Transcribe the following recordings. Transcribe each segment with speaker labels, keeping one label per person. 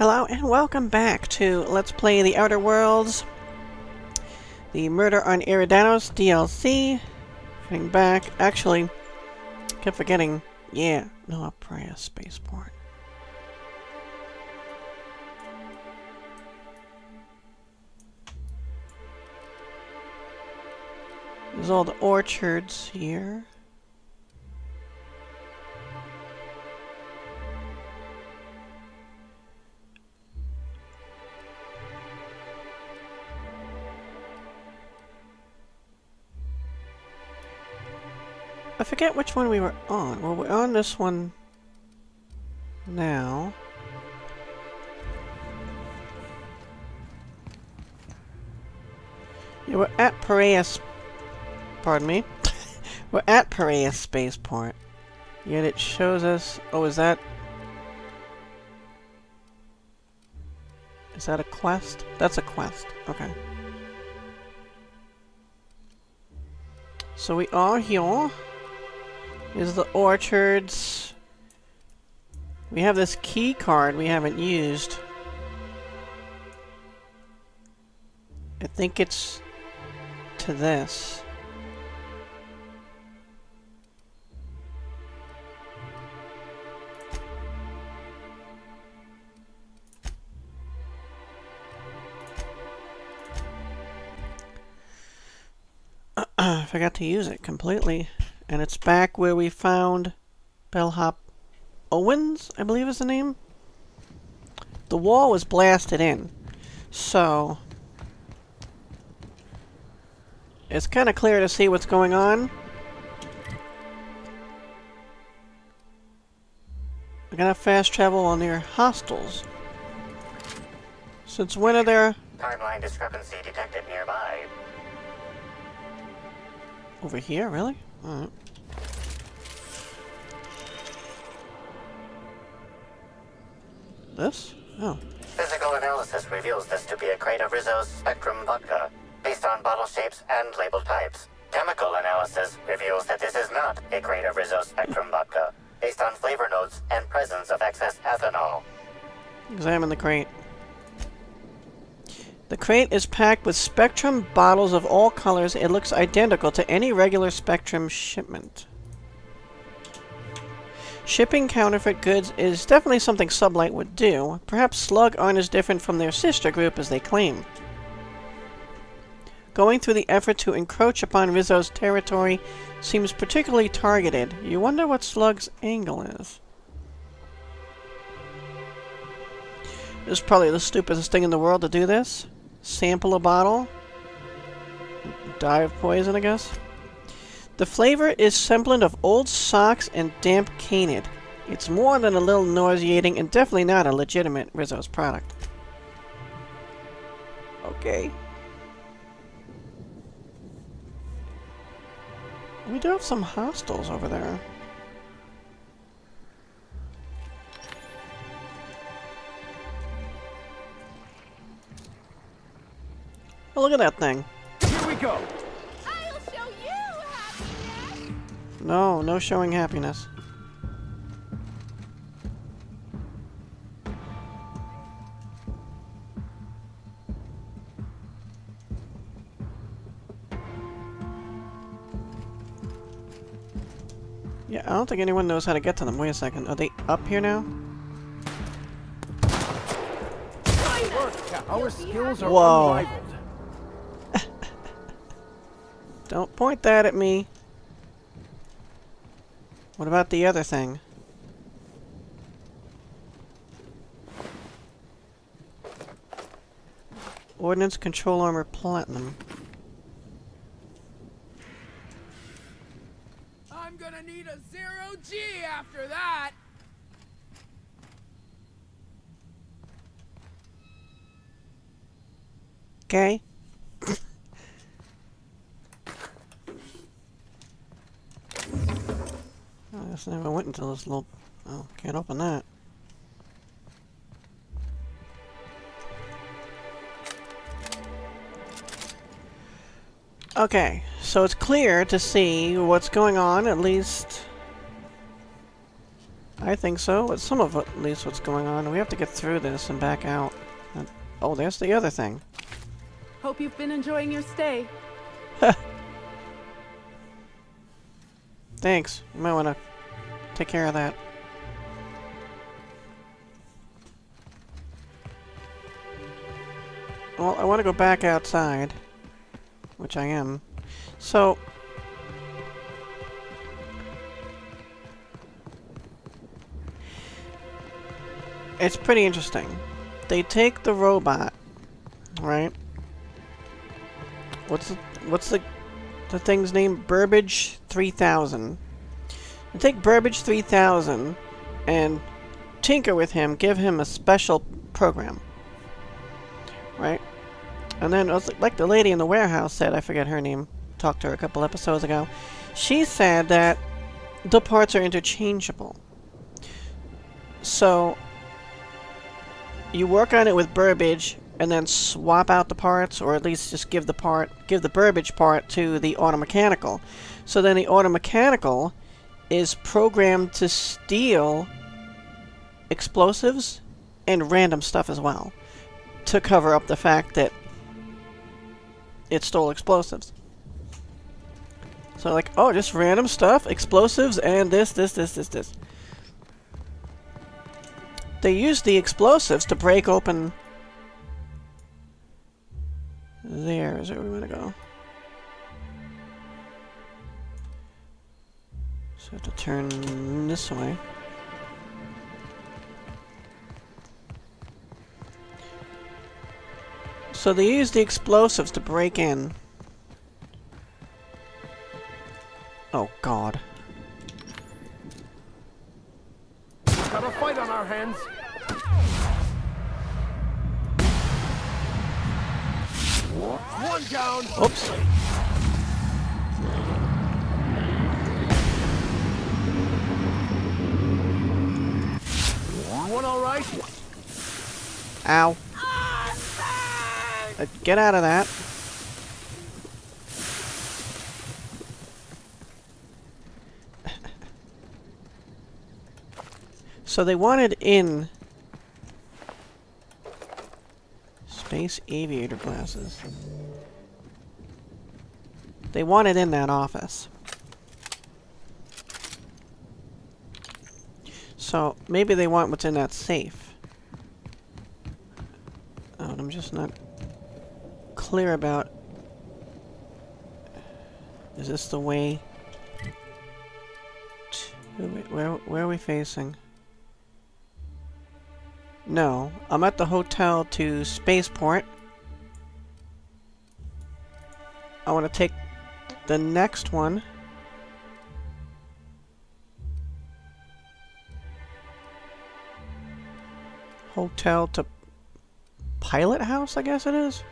Speaker 1: Hello and welcome back to Let's Play the Outer Worlds, the Murder on Eridanos DLC. Getting back, actually, kept forgetting, yeah, no, Praia Spaceport. There's all the orchards here. I forget which one we were on. Well, we're on this one now. Yeah, we're at Piraeus. Pardon me. We're at Piraeus Spaceport. Yet it shows us. Oh, is that a quest? That's a quest. Okay. So we are here. Is the orchards. We have this key card we haven't used. I think it's to this. I forgot to use it completely. And it's back where we found Bellhop Owens, I believe is the name. The wall was blasted in. So it's kind of clear to see what's going on. We're gonna fast travel on their hostels. Since when are there...
Speaker 2: Timeline discrepancy detected nearby.
Speaker 1: Over here, really? Alright. This? Oh.
Speaker 2: Physical analysis reveals this to be a crate of Rizzo's Spectrum vodka, based on bottle shapes and label types. Chemical analysis reveals that this is not a crate of Rizzo's Spectrum vodka, based on flavor notes and presence of excess ethanol.
Speaker 1: Examine the crate. The crate is packed with Spectrum bottles of all colors. It looks identical to any regular Spectrum shipment. Shipping counterfeit goods is definitely something Sublight would do. Perhaps Slug aren't as different from their sister group as they claim. Going through the effort to encroach upon Rizzo's territory seems particularly targeted. You wonder what Slug's angle is. This is probably the stupidest thing in the world to do this. Sample a bottle. Die of poison, I guess. The flavor is semblant of old socks and damp canid. It's more than a little nauseating and definitely not a legitimate Rizzo's product. Okay. We do have some hostels over there. Oh, look at that thing.
Speaker 3: Here we go.
Speaker 4: I'll show you happiness.
Speaker 1: No, no showing happiness. Yeah, I don't think anyone knows how to get to them. Wait a second. Are they up here now?
Speaker 3: Our skills are
Speaker 1: Whoa.
Speaker 3: unrivaled.
Speaker 1: Don't point that at me. What about the other thing? Ordnance Control Armor Platinum.
Speaker 4: I'm gonna need a 0G after that.
Speaker 1: Okay. I guess I never went until this little... Oh, can't open that. Okay, so it's clear to see what's going on, at least I think so. It's some of at least what's going on. We have to get through this and back out. Oh, there's the other thing.
Speaker 4: Hope you've been enjoying your stay.
Speaker 1: Thanks. You might want to take care of that. Well, I want to go back outside, which I am. So, it's pretty interesting. They take the robot, right? What's the thing's name? Burbage 3000. They take Burbage 3000 and tinker with him, give him a special program, right? And then, like the lady in the warehouse said, I forget her name, talked to her a couple episodes ago, she said that the parts are interchangeable. So, you work on it with Burbage, and then swap out the parts, or at least just give the Burbage part to the automechanical. So then the automechanical is programmed to steal explosives and random stuff as well, to cover up the fact that it stole explosives. So like, oh, just random stuff, explosives, and this. They use the explosives to break open... There is where we want to go. So I have to turn this way. So they use the explosives to break in. Oh God.
Speaker 3: Got a fight on our hands. One down.
Speaker 1: Oops.
Speaker 3: One all right.
Speaker 1: Ow. Get out of that. So they wanted in space aviator glasses. They wanted in that office. So maybe they want what's in that safe. Oh, and I'm just not clear about, is this the way to, where are we facing? No, I'm at the hotel to spaceport. I want to take the next one. Hotel to pilot house, I guess it is.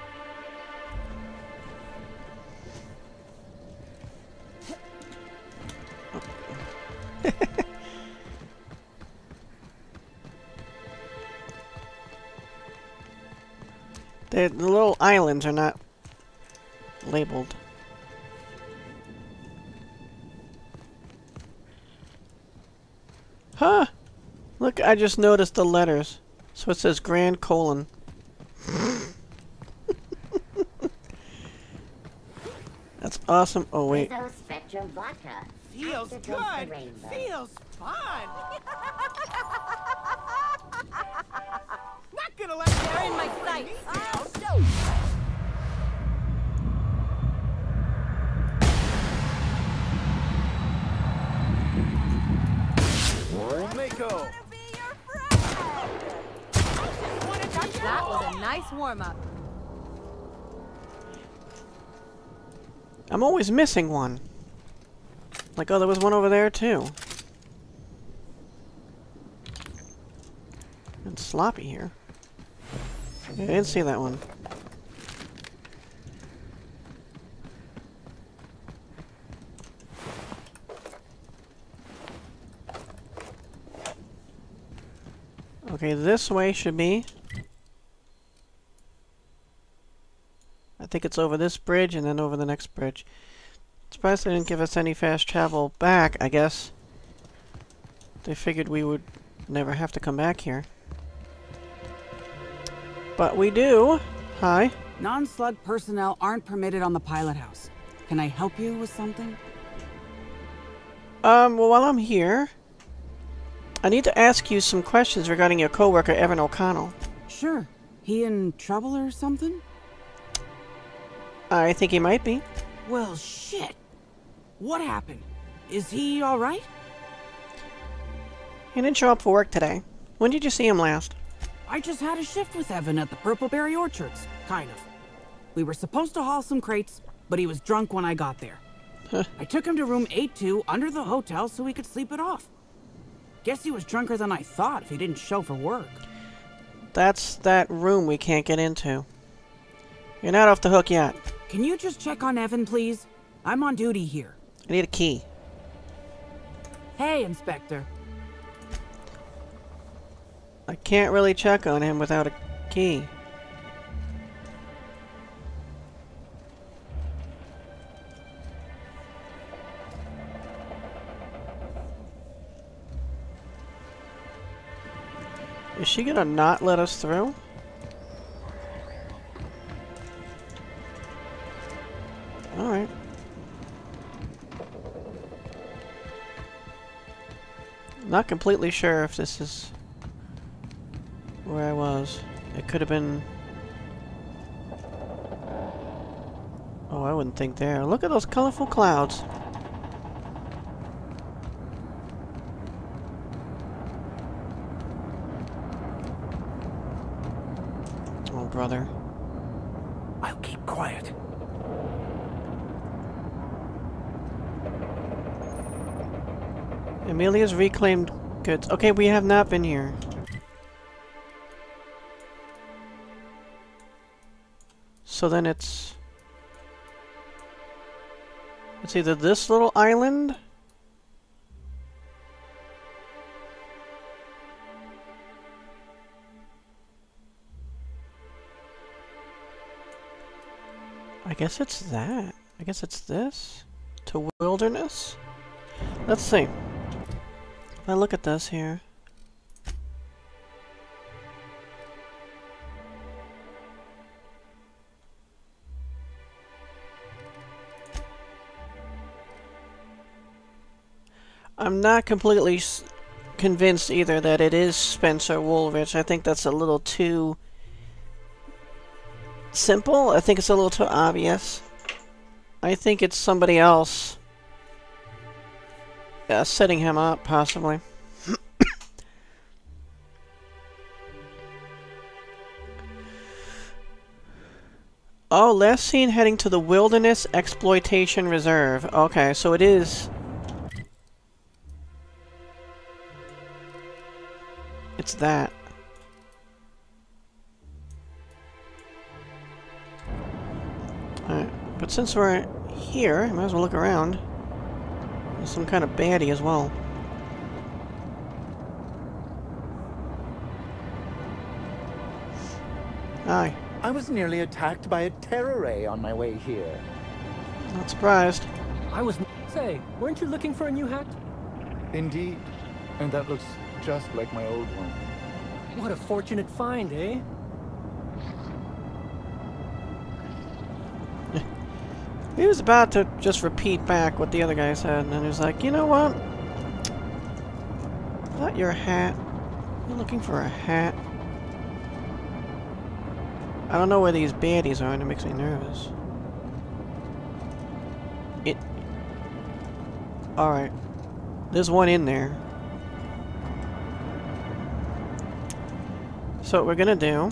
Speaker 1: The little islands are not labeled. Huh! Look, I just noticed the letters. So it says Grand Colon. That's awesome. Oh, wait.
Speaker 5: Spectrum vodka.
Speaker 4: Feels good. Feels fun. Not gonna let you in my sight.
Speaker 3: Mako.
Speaker 4: That was a nice warm-up.
Speaker 1: I'm always missing one. Like, oh, there was one over there, too. It's sloppy here. Yeah, I didn't see that one. Okay, this way should be. I think it's over this bridge and then over the next bridge. Surprised they didn't give us any fast travel back, I guess. They figured we would never have to come back here. But we do. Hi.
Speaker 5: Non-slug personnel aren't permitted on the pilot house. Can I help you with something?
Speaker 1: Well, while I'm here, I need to ask you some questions regarding your coworker, Evan O'Connell.
Speaker 5: Sure. He in trouble or something?
Speaker 1: I think he might be.
Speaker 5: Well, shit. What happened? Is he alright?
Speaker 1: He didn't show up for work today. When did you see him last?
Speaker 5: I just had a shift with Evan at the Purpleberry Orchards, kind of. We were supposed to haul some crates, but he was drunk when I got there. I took him to room 82 under the hotel so he could sleep it off. Guess he was drunker than I thought if he didn't show for work.
Speaker 1: That's that room we can't get into. You're not off the hook yet.
Speaker 5: Can you just check on Evan, please? I'm on duty here.
Speaker 1: I need a key.
Speaker 5: Hey, Inspector.
Speaker 1: I can't really check on him without a key. Is she gonna not let us through? Alright. Not completely sure if this is where I was. It could have been... Oh, I wouldn't think there. Look at those colorful clouds. Oh, brother.
Speaker 3: I'll keep quiet.
Speaker 1: Amelia's reclaimed goods. Okay, we have not been here. So then it's either this little island I guess it's that. I guess it's this. To wilderness? Let's see. If I look at this here. I'm not completely convinced either that it is Spencer Woolrich. I think that's a little too simple. I think it's a little too obvious. I think it's somebody else setting him up, possibly. Oh, last seen heading to the Wilderness Exploitation Reserve. Okay, so it is... It's that. Alright, but since we're here, I might as well look around. There's some kind of baddie as well. Hi.
Speaker 6: I was nearly attacked by a terror ray on my way here.
Speaker 1: Not surprised.
Speaker 7: I was... Say, weren't you looking for a new hat?
Speaker 6: Indeed. And that looks just like my old one.
Speaker 7: What a fortunate find, eh?
Speaker 1: He was about to just repeat back what the other guy said, and then he was like, you know what? Is that your hat? You're looking for a hat? I don't know where these baddies are, and it makes me nervous. Alright. There's one in there. So what we're gonna do...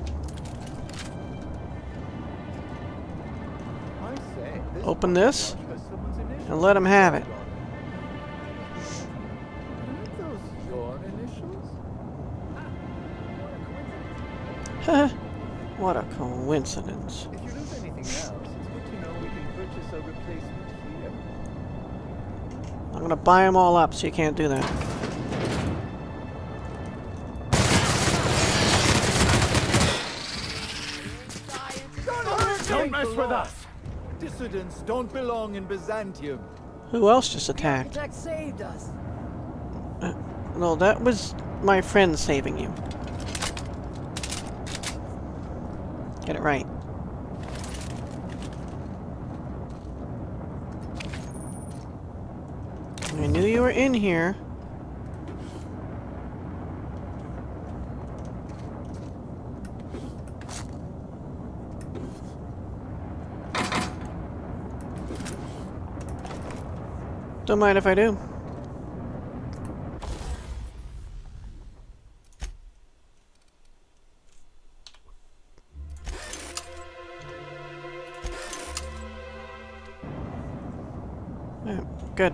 Speaker 1: Open this, and let him have it.
Speaker 6: Aren't those your initials?
Speaker 1: Heh. What a coincidence.
Speaker 6: If you lose anything else, it's good to know we can purchase a replacement here.
Speaker 1: I'm gonna buy them all up, so you can't do that.
Speaker 3: Don't mess with us!
Speaker 6: Dissidents don't belong in Byzantium.
Speaker 1: Who else just attacked?
Speaker 4: Architect saved us.
Speaker 1: No, that was my friend saving you. Get it right. I knew you were in here. Don't mind if I do. Yeah, good.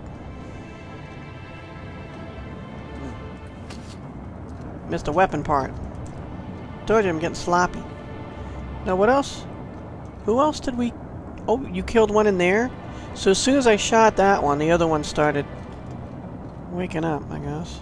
Speaker 1: Missed a weapon part. Told you I'm getting sloppy. Now what else? Who else did we... Oh, you killed one in there? So as soon as I shot that one, the other one started waking up, I guess.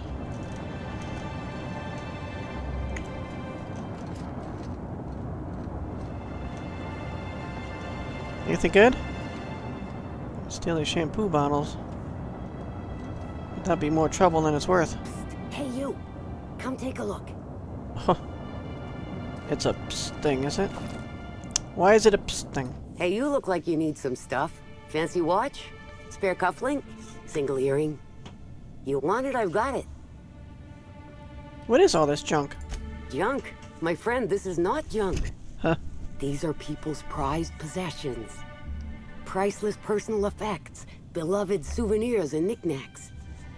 Speaker 1: Anything good? Steal these shampoo bottles. That'd be more trouble than it's worth.
Speaker 8: Hey, you! Come take a look.
Speaker 1: Huh. It's a thing, is it? Why is it a thing?
Speaker 8: Hey, you look like you need some stuff. Fancy watch? Spare cufflink? Single earring? You want it, I've got it.
Speaker 1: What is all this junk?
Speaker 8: Junk? My friend, this is not junk.
Speaker 1: Huh?
Speaker 8: These are people's prized possessions. Priceless personal effects, beloved souvenirs and knickknacks.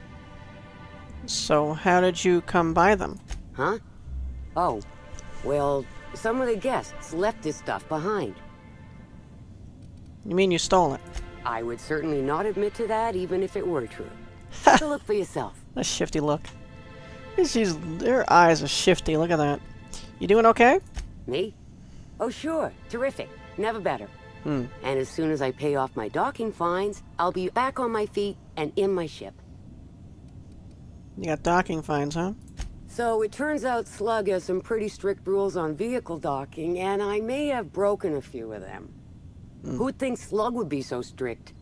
Speaker 1: So how did you come by them?
Speaker 8: Huh? Oh, well, some of the guests left this stuff behind.
Speaker 1: You mean you stole it?
Speaker 8: I would certainly not admit to that, even if it were true. Take a look for yourself.
Speaker 1: A shifty look. Their eyes are shifty, look at that. You doing okay?
Speaker 8: Me? Oh, sure. Terrific. Never better. And as soon as I pay off my docking fines, I'll be back on my feet and in my ship.
Speaker 1: You got docking fines, huh?
Speaker 8: So it turns out Slug has some pretty strict rules on vehicle docking, and I may have broken a few of them. Who'd think Slug would be so strict?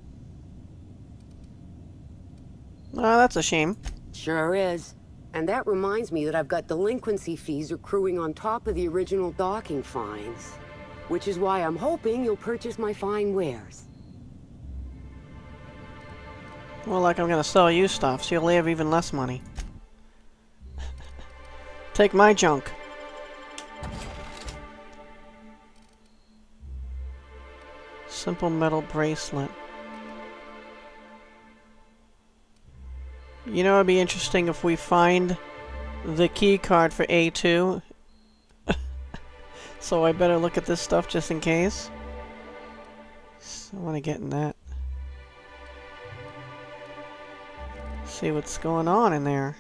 Speaker 1: Oh, that's a shame.
Speaker 8: Sure is. And that reminds me that I've got delinquency fees accruing on top of the original docking fines. Which is why I'm hoping you'll purchase my fine wares.
Speaker 1: Well, like I'm gonna sell you stuff, so you'll have even less money. Take my junk. Simple metal bracelet. You know, it'd be interesting if we find the key card for A2. So I better look at this stuff just in case. So I want to get in that. See what's going on in there.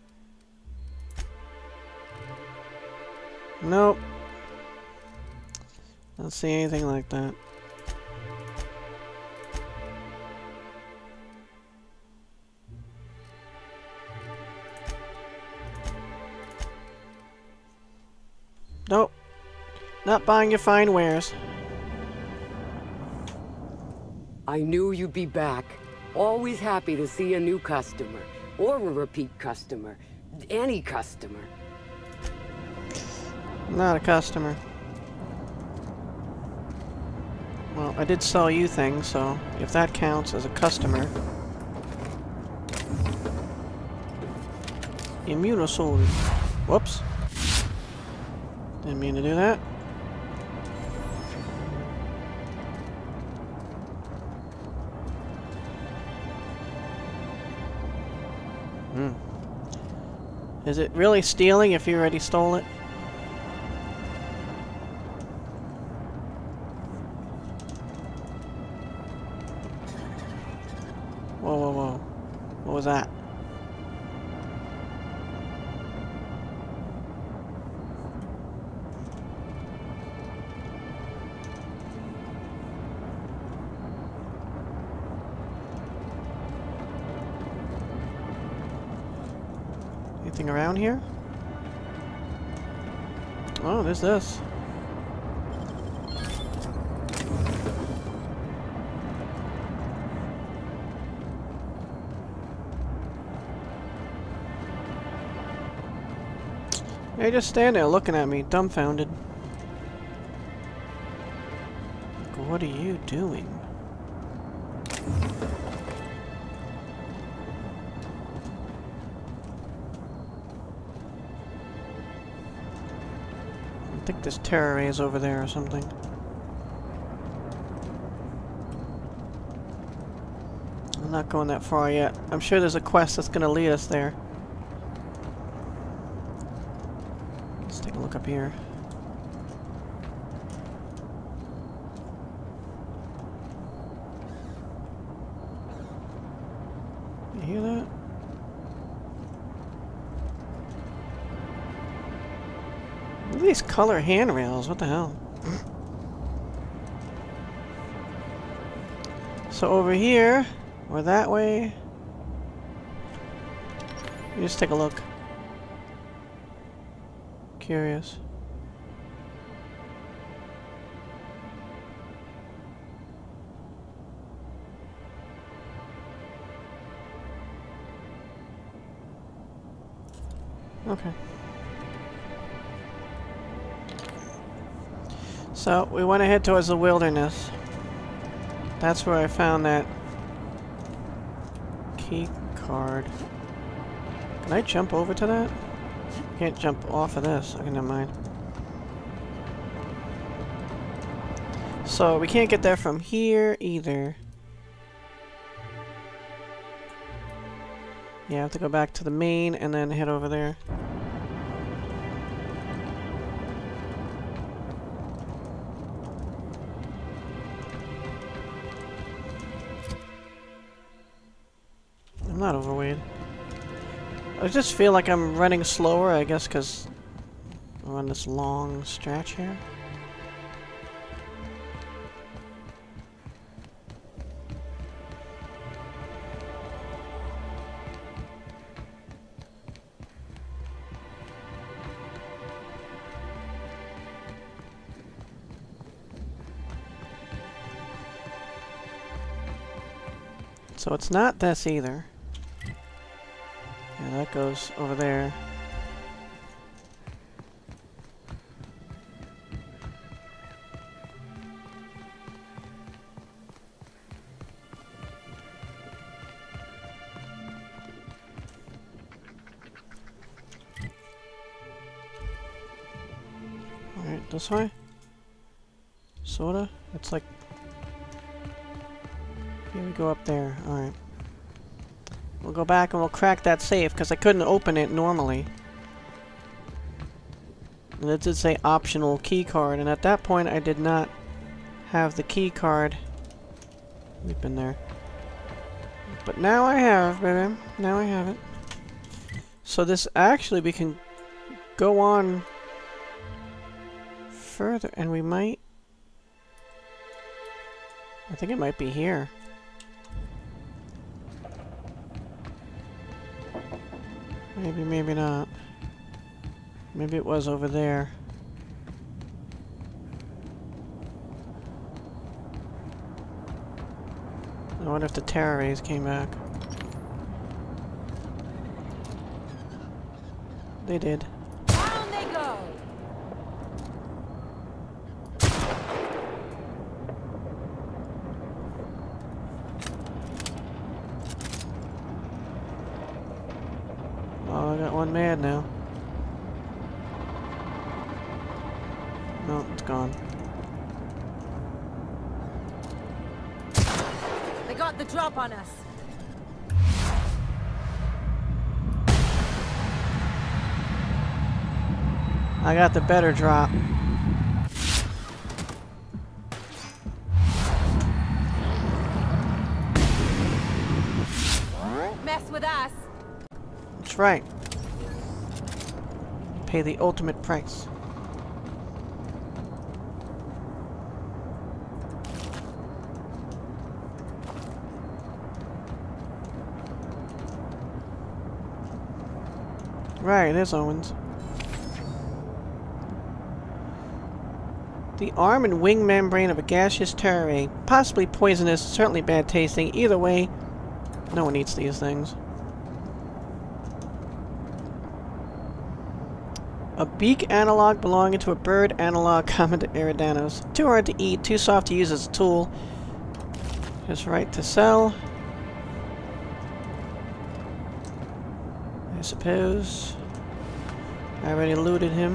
Speaker 1: Nope. Don't see anything like that. Nope. Not buying your fine wares.
Speaker 8: I knew you'd be back. Always happy to see a new customer. Or a repeat customer. Any customer.
Speaker 1: Not a customer. Well, I did sell you things, so if that counts as a customer. Immunosoul. Whoops. Didn't mean to do that. Is it really stealing if you already stole it? Whoa, whoa, whoa. What was that? Anything around here? Oh, there's this. They just stand there looking at me, dumbfounded. Like, what are you doing? I think this terror ray is over there or something. I'm not going that far yet. I'm sure there's a quest that's going to lead us there. Let's take a look up here. You hear that? Look at these color handrails. What the hell? So over here, or that way. You just take a look. Curious. Okay. So, we went ahead towards the wilderness. That's where I found that key card. Can I jump over to that? Can't jump off of this. Okay, never mind. So, we can't get there from here either. Yeah, I have to go back to the main and then head over there. I'm not overweight. I just feel like I'm running slower, I guess, because I'm on this long stretch here. So it's not this either. Yeah, that goes over there. Alright, this way? Sorta? It's like... Here we go up there. Alright. We'll go back and we'll crack that safe, because I couldn't open it normally. And it did say optional key card, and at that point I did not have the key card. We've been there. But now I have, baby. Now I have it. So this actually, we can go on further, and we might... I think it might be here. Maybe, maybe not. Maybe it was over there. I wonder if the terror rays came back. They did.
Speaker 4: Down they go!
Speaker 1: Oh, I got one mad now. No, it's gone.
Speaker 4: They got the drop on us.
Speaker 1: I got the better drop.
Speaker 4: Mess with us.
Speaker 1: That's right. Pay the ultimate price. Right, there's Owens. The arm and wing membrane of a gaseous terror ray. Possibly poisonous, certainly bad tasting. Either way, no one eats these things. A beak analog belonging to a bird analog common to Eridanos. Too hard to eat, too soft to use as a tool. His right to sell. I suppose. I already looted him.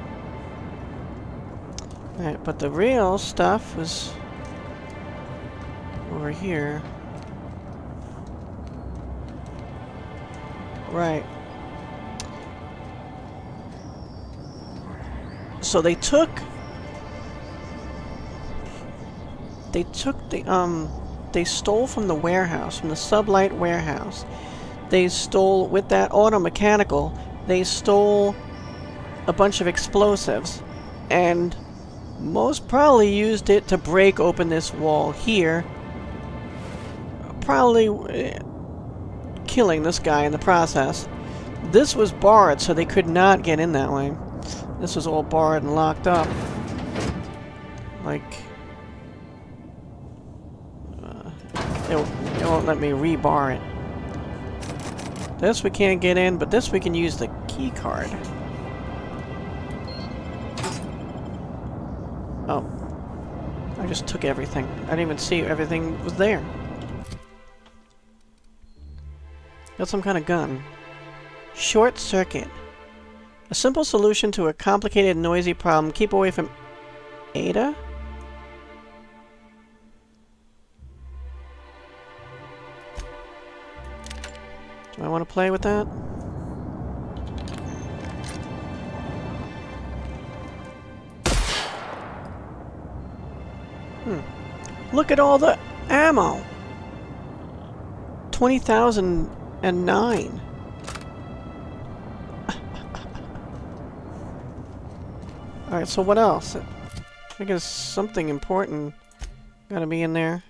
Speaker 1: Alright, but the real stuff was over here. Right. So they took they stole from the warehouse, from the sublight warehouse. They stole, with that auto mechanical, they stole a bunch of explosives and most probably used it to break open this wall here. Probably killing this guy in the process. This was barred, so they could not get in that way. This was all barred and locked up. Like... it won't let me rebar it. This we can't get in, but this we can use the key card. Oh. I just took everything. I didn't even see everything was there. Got some kind of gun. Short circuit. A simple solution to a complicated, noisy problem. Keep away from Ada? Do I want to play with that? Look at all the ammo! 20,009. Alright, so what else? I guess something important gotta be in there.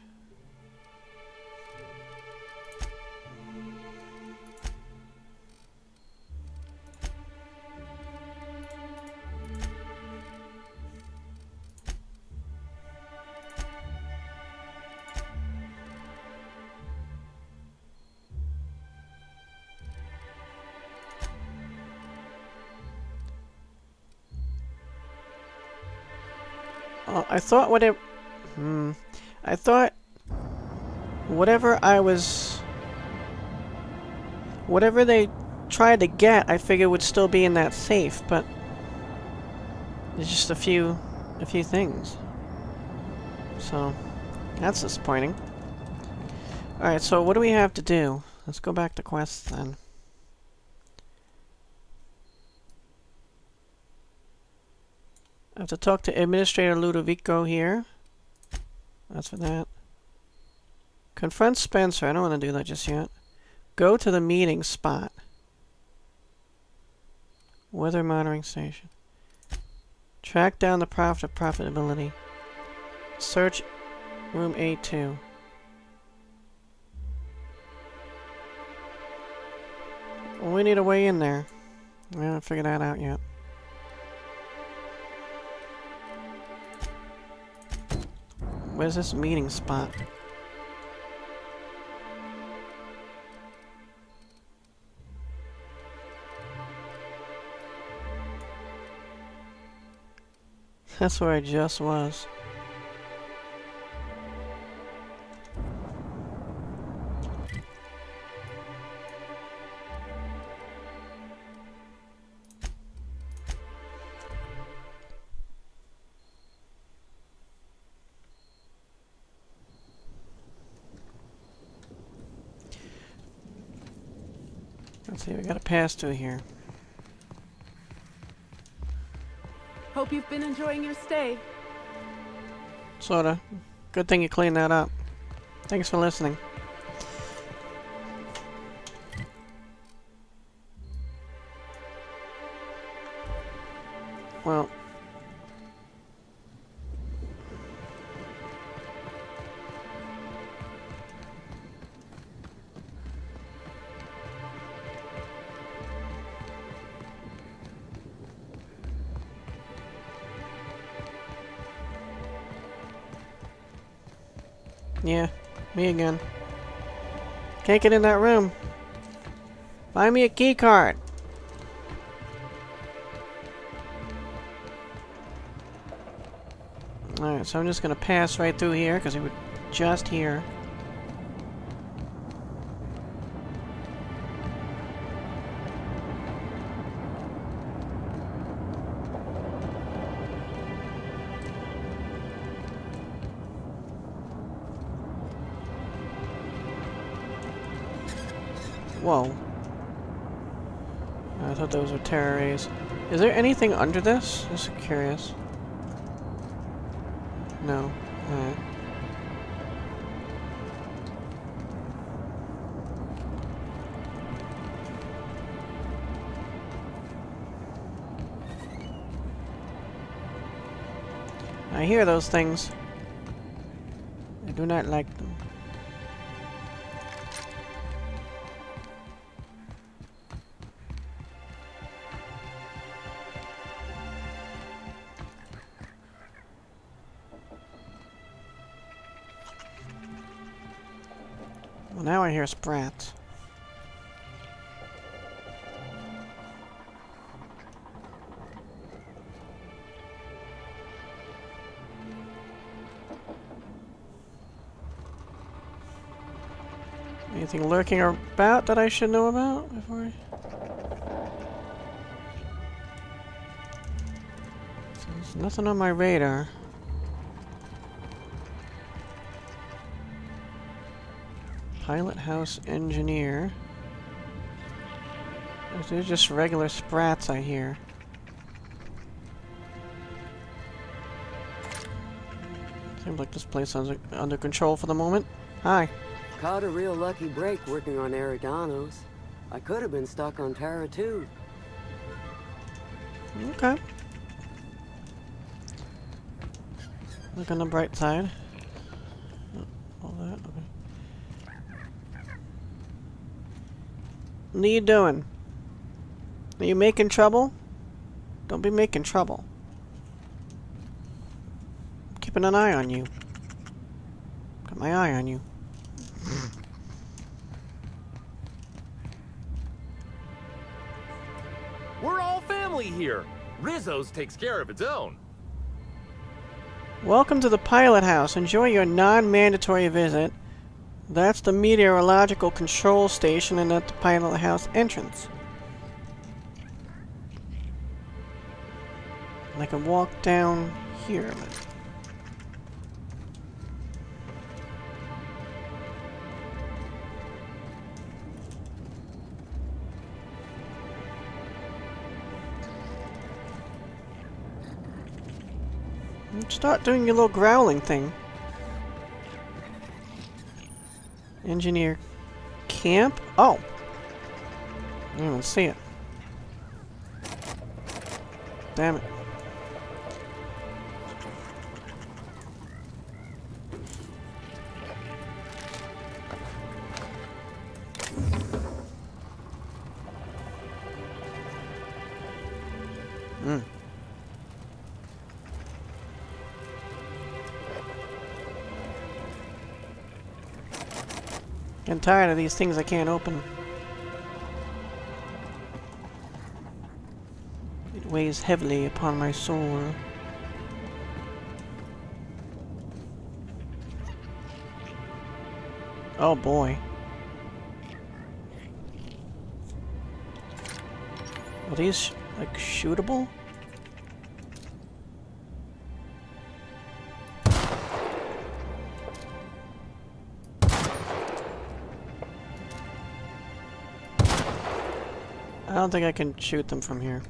Speaker 1: I thought I thought whatever they tried to get, I figured would still be in that safe, but there's just a few things. So that's disappointing. Alright, so what do we have to do? Let's go back to quests then. I have to talk to Administrator Ludovico here. That's for that. Confront Spencer. I don't want to do that just yet. Go to the meeting spot. Weather monitoring station. Track down the profit of profitability. Search room A2. Well, we need a way in there. I haven't figured that out yet. Where's this meeting spot? That's where I just was. Let's see, we gotta pass through here.
Speaker 4: Hope you've been enjoying your stay.
Speaker 1: Sorta. Good thing you cleaned that up. Thanks for listening. Well. Yeah, me again. Can't get in that room. Buy me a key card. Alright, so I'm just gonna pass right through here, because we were just here. Whoa. I thought those were terror rays. Is there anything under this? Just curious. No. Alright. I hear those things. I do not like them. Well, now I hear sprats. Anything lurking about that I should know about before I... So there's nothing on my radar. Pilot house engineer. They're just regular sprats I hear. Seems like this place is under control for the moment. Hi.
Speaker 8: Caught a real lucky break working on Eridanos. I could have been stuck on Terra too.
Speaker 1: Okay. Look on the bright side. Oh, all that, okay. What are you doing? Are you making trouble? Don't be making trouble. I'm keeping an eye on you. Got my eye on you.
Speaker 9: We're all family here. Rizzo's takes care of its own.
Speaker 1: Welcome to the pilot house. Enjoy your non-mandatory visit. That's the meteorological control station and at the pilot house entrance. And I can walk down here. Start doing your little growling thing. Engineer camp? Oh! I didn't even see it. Damn it. I'm tired of these things I can't open. It weighs heavily upon my soul. Oh boy. Are these, like, shootable? I don't think I can shoot them from here.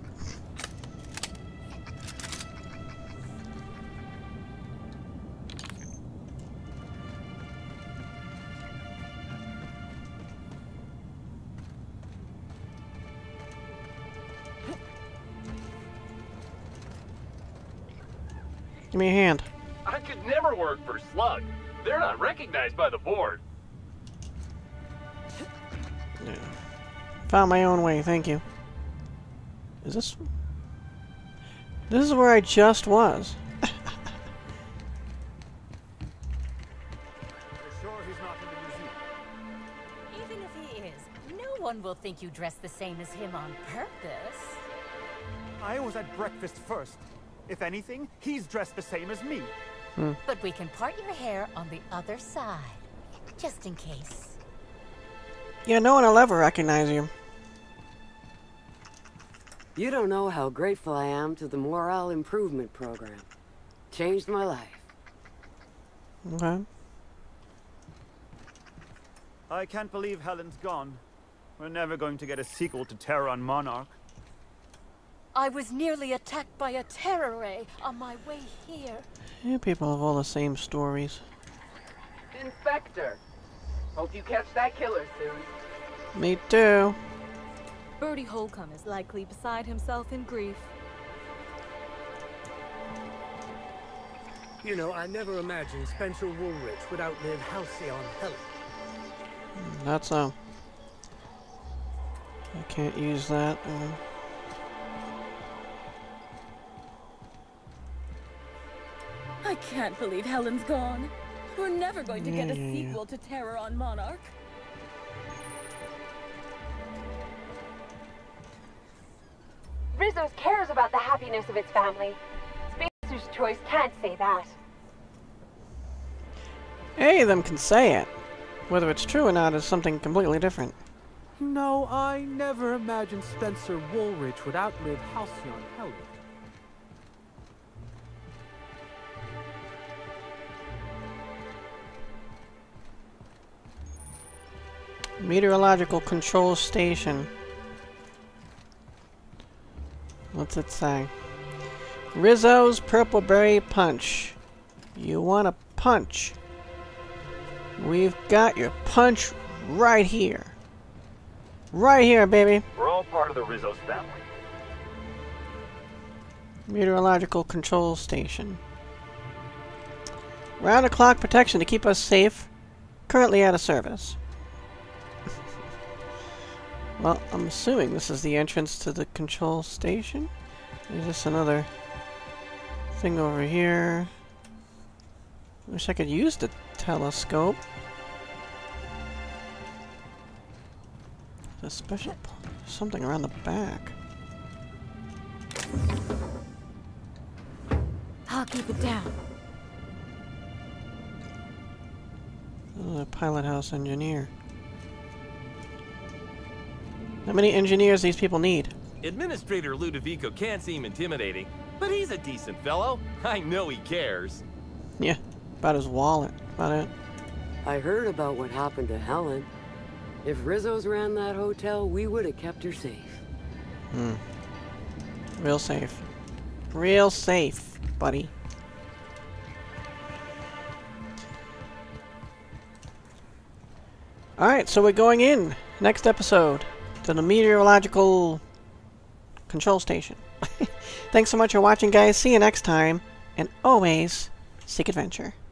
Speaker 1: Give me a hand.
Speaker 9: I could never work for Slug. They're not recognized by the board.
Speaker 1: Yeah. Found my own way, thank you. Is this... This is where I just was.
Speaker 10: Even if he is, no one will think you dress the same as him on purpose.
Speaker 6: I was at breakfast first. If anything, he's dressed the same as me.
Speaker 10: But we can part your hair on the other side, just in case.
Speaker 1: Yeah, no one will ever recognize you.
Speaker 8: You don't know how grateful I am to the Morale Improvement Program. Changed my life.
Speaker 1: Okay.
Speaker 6: I can't believe Helen's gone. We're never going to get a sequel to Terror on Monarch.
Speaker 10: I was nearly attacked by a terror ray on my way here.
Speaker 1: Yeah, people have all the same stories.
Speaker 11: Inspector, hope you catch that killer soon.
Speaker 1: Me too.
Speaker 12: Bertie Holcomb is likely beside himself in grief.
Speaker 7: You know, I never imagined Spencer Woolrich would outlive Halcyon Helen.
Speaker 1: That's I can't use that.
Speaker 12: I can't believe Helen's gone. We're never going to get a
Speaker 1: Yeah.
Speaker 12: sequel to Terror on Monarch.
Speaker 13: Rizzo's cares about the happiness of its family. Spacer's Choice can't say that.
Speaker 1: Any of them can say it. Whether it's true or not is something completely different.
Speaker 14: No, I never imagined Spencer Woolrich would outlive Halcyon Helen.
Speaker 1: Meteorological control station. What's it say? Rizzo's Purple Berry Punch. You want a punch? We've got your punch right here. Right here, baby.
Speaker 9: We're all part of the Rizzo's family.
Speaker 1: Meteorological control station. Round-the-clock protection to keep us safe. Currently out of service. Well, I'm assuming this is the entrance to the control station. There's just another thing over here. Wish I could use the telescope. There's a special something around the back.
Speaker 12: I'll keep it down.
Speaker 1: Oh, the pilot house engineer. How many engineers these people need?
Speaker 15: Administrator Ludovico can't seem intimidating, but he's a decent fellow. I know he cares.
Speaker 1: Yeah, about his wallet. About it.
Speaker 8: I heard about what happened to Helen. If Rizzo's ran that hotel, we would have kept her safe.
Speaker 1: Real safe. Real safe, buddy. Alright, so we're going in. Next episode. To the meteorological control station. Thanks so much for watching, guys. See you next time. And always, seek adventure.